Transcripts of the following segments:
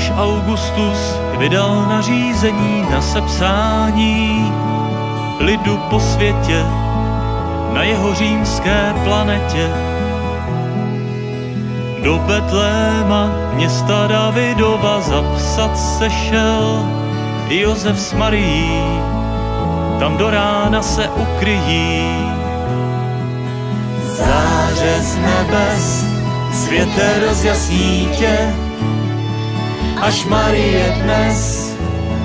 když Augustus vydal nařízení na sepsání lidu po světě na jeho římské planetě. Do Betléma, města Davidova, zapsat se šel Josef s Marií, tam do rána se ukryjí. Záře z nebes, světe rozjasní tě, až Marie dnes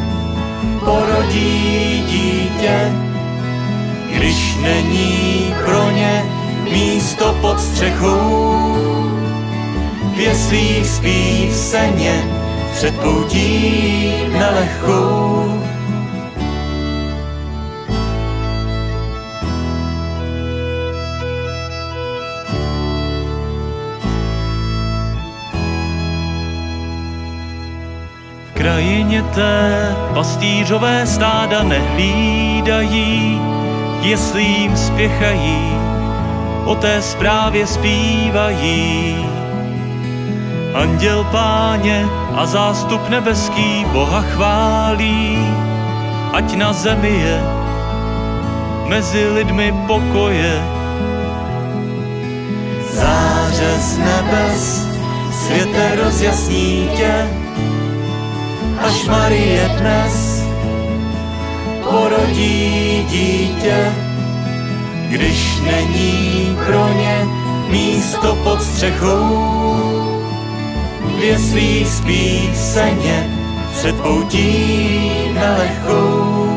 porodí dítě. Když není pro ně místo pod střechou, v jeslích spí v seně před poutí nelehkou. V krajině té pastýřové stáda nehlídají, jeslím spěchají, o té zprávě zpívají. Anděl Páně a zástup nebeský Boha chválí, ať na zemi je mezi lidmi pokoje. Záře z nebes, světe rozjasní tě, až Marie dnes porodí dítě. Když není pro ně místo pod střechou, v jeslích spí v seně před poutí nelehkou.